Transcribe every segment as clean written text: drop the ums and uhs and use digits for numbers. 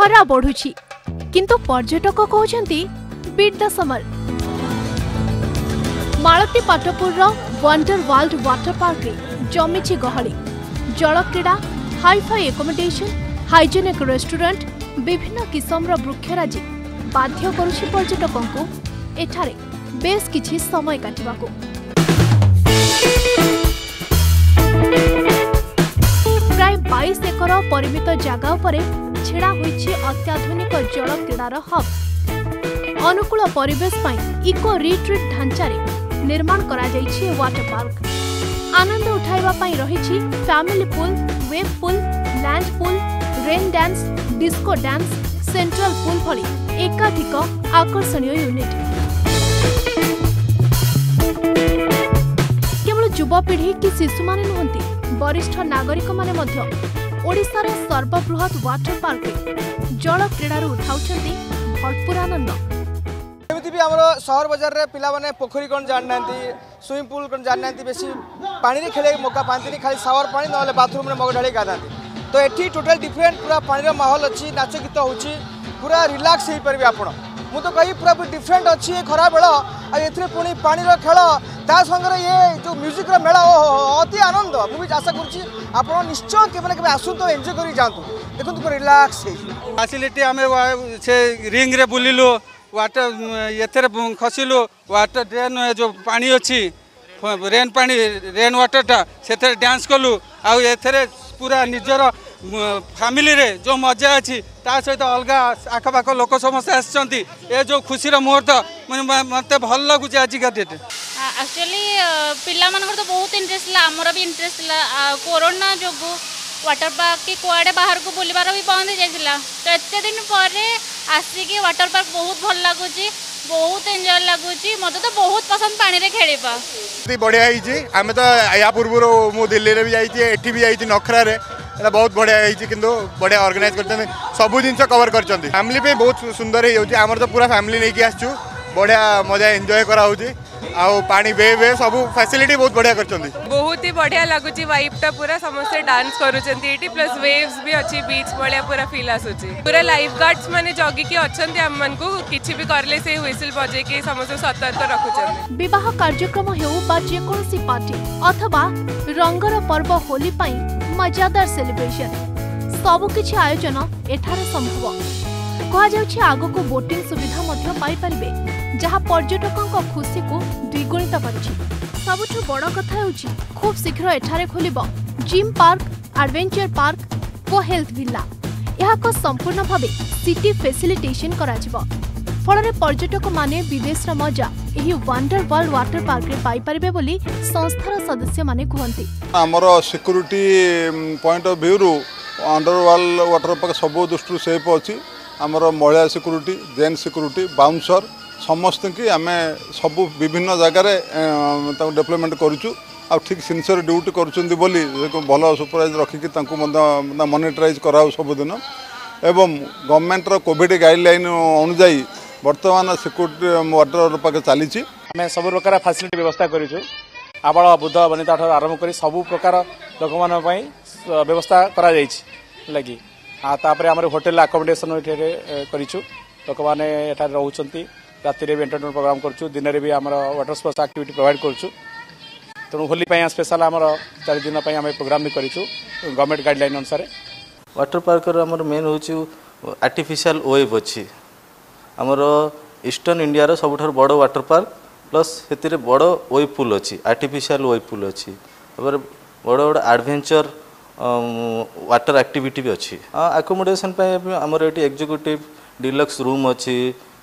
खरा बढ़ुछि किंतु पर्यटक कहउछंती beat the summer. Malatipatpur wonder world water park रे जमीछि गहली। जल क्रीड़ा, हाईफाई एकोमोडेशन, हाइजेनिक रेस्टोरेंट, विभिन्न किस्मर वृक्षराजी बाध्य करुछि पर्यटकों को एठारे बेस किछि समय काटिबाको। प्राय 22 एकर परिमित जगह उपरे छेड़ा होइछि अत्याधुनिक जल क्रीडार हब। अनुकूल परिवेश पाई इको रिट्रीट ढांचारे निर्माण करा जाइछि वाटर पार्क। आनंद उठाइबा पाई रहिछि family pool, wave pool, land pool, rain dance, disco dance, central pool भली एकाधिक आकर्षणीय यूनिट। केवल युवपीढ़ी कि शिशु माने नुहंती, वरिष्ठ नागरिक माने मध्य ओडिशार सर्वबृहत वाटर पार्क जल क्रीडार उठाउछंती भरपूर आनंद। भी आम सहर बजार में पिला माने पोखरी कौन जानना, स्विमिंग पूल कौन जानना, बेसी पानी रे खेले मौका पाती, खाली सावर पानी ना बाथरूम में मग ढाई गाधा। तो ये टोटल डिफरेंट पूरा पानी माहौल अच्छी, नाच गीत हो पूरा रिलैक्स हो पारे। आप मुझे कही पूरा डिफरेंट अच्छी खरा बेल आए पुणी पानी खेल ता संगे ये जो म्यूजिक मेला अति आनंद। मुझे आशा कर निश्चय के आसु तो एंजॉय कर जातु। देखो पूरा रिलैक्स फैसिलिटी आम से रिंग रे बुलिलु, वाटर ये खसिलु, वाटर ड्रेन जो पानी अच्छी रेन पानी रेन वाटरटा से डांस कलु। आउ पूरा निजर फैमिली रे जो मजा अच्छी ता सहित अलग आखपाख लोक समस्ते आसछंती। ए जो खुशीर मुहूर्त मत भल लगुच आजिका डेट। एक्चुअली पिला मानकर तो बहुत इंटरेस्ट ला, आमर भी इंटरेस्ट ला। कोरोना जो वाटर पार्क कि कुआडे बाहर को बुलबार भी बंद हो जाइला, तो एते दिन पर आसिकी वाटर पार्क बहुत भल लगुच, बहुत एंजॉय लगुच। मत तो बहुत पसंद पानी रे खेलिबा। बढ़िया होइछि। आमे तो या पूर्व मु दिल्ली रे भी जाइछि, एठी भी जाइछि नखरा रे। एटा बहुत बढ़िया होइछि, किंतु बढ़िया ऑर्गेनाइज करछन, सब जिंस कवर करछन। फैमिली पे बहुत सुंदर हे होछि। हमर तो पूरा फैमिली नै कि आछू, बढ़िया मजा एंजॉय करा होछि। आउ पानी वे सब फैसिलिटी बहुत बढ़िया करछन। बहुत ही बढ़िया लगुची वाइबटा पूरा, समस्त डांस करूछंती एटी, प्लस वेव्स भी अछि, बीच बढ़िया पूरा फील आसुची। पूरा लाइफ गार्ड्स माने जगी के अछंती हम मन को किछि भी करले से व्हिसल बजे के समस्त सतर्क रखुछन। विवाह कार्यक्रम हेउ बा जे कोनसी पार्टी अथवा रंगर पर्व होली पई मजादार सेलिब्रेशन सब किछि आयोजन एठारे संभव। कहा जाउछि आगो को बोटिंग सुविधा मध्य पाई परिबे, जहाँ पर्यटकों को खुशी को द्विगुणित करिछि। सबुठ बड़ कथा हेउछि खूब शीघ्र एठारे खोलिबो जिम पार्क, एडवेंचर पार्क और हेल्थ विला। यहा को संपूर्ण भावे सिटी फैसिलिटेशन करा जिवो। फल पर्यटक माने विदेश मजा यही वंडर वर्ल्ड वाटर पार्क रे पाई परिबे बोली संस्थार सदस्य माने कहंती। हमर सिक्योरिटी पॉइंट ऑफ व्यू रो अंडर वर्ल्ड वाटर पार्क सब दृष्टि सेफ अछि। हमर महिला सिक्योरिटी, जेन सिक्योरिटी, बाउंसर समस्त की आम सब विभिन्न जगार डेवलपमेंट करूँ। आ ठीक सिंसियर ड्यूटी करुँच बोली भल सुपरवाइज रखिकी मॉनिटराइज कराऊ सबुदिन। एवं गवर्नमेंटर कोविड गाइडलाइन अनुजाई वर्तमान सिक्योरिटी वाटर पार्क चली सब प्रकार फैसिलिटी व्यवस्था करूँ। आबाल बुद्ध वनिता आरंभ कर सब प्रकार लोक मान व्यवस्था करा लगी। तापर आम होटेल आकोमोडेशन करूँ। लोक मैंने रोचंती, राति भी एंटरटेनमेंट प्रोग्राम करूँ, दिन में भी आम वाटर स्पोर्ट्स एक्टिविटी प्रोवाइड करूँ। तेणु होली स्पेशल आम 4 दिन आम प्रोग्राम भी करूँ गवर्नमेंट गाइडलाइन अनुसार। वाटर पार्क आमर मेन हूँ आर्टिफिशियल वेव अच्छी। आमर ईस्टर्न इंडिया रो सबुठ बड़ वाटर पार्क प्लस से बड़ वेव पूल अच्छी, आर्टिफिशियल वेव पूल अच्छी। बड़ बड़ एडवेंचर वाटर एक्टिविटी भी अच्छी। आकोमोडेशन आमर ये एग्जीक्यूटिव डिलक्स रूम अच्छी,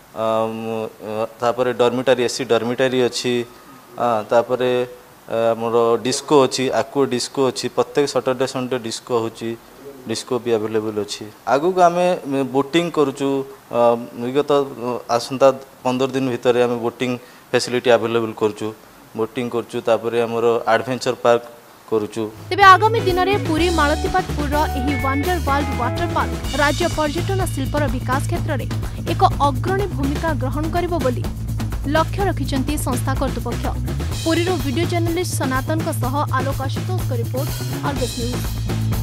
तापर डॉर्मिटरी एसी डॉर्मिटरी अच्छी, तापर मोर डिस्को अच्छी, आक्वा डिस्को अच्छी। प्रत्येक सैटरडे संडे डिस्को होची, डिस्को भी अवेलेबल अच्छी। आगु को आम बोटिंग करूँ। विगत आसंता 15 दिन भितर आम बोटिंग फैसिलिटी अवेलेबल करूँ, बोटिंग करूँ। तापर आमर एडवेंचर पार्क करूँ। तेबे आगामी दिन में पुरी मालतीपाटपुर एही वंडर वर्ल्ड वाटर पार्क राज्य पर्यटन शिल्पर विकास क्षेत्र में एक अग्रणी भूमिका ग्रहण करिबो बोली लक्ष्य रखिछंती संस्था कर्तृपक्ष। पुरीरो वीडियो जर्नलिस्ट सनातन सह Alok Ashutosh report Argus news.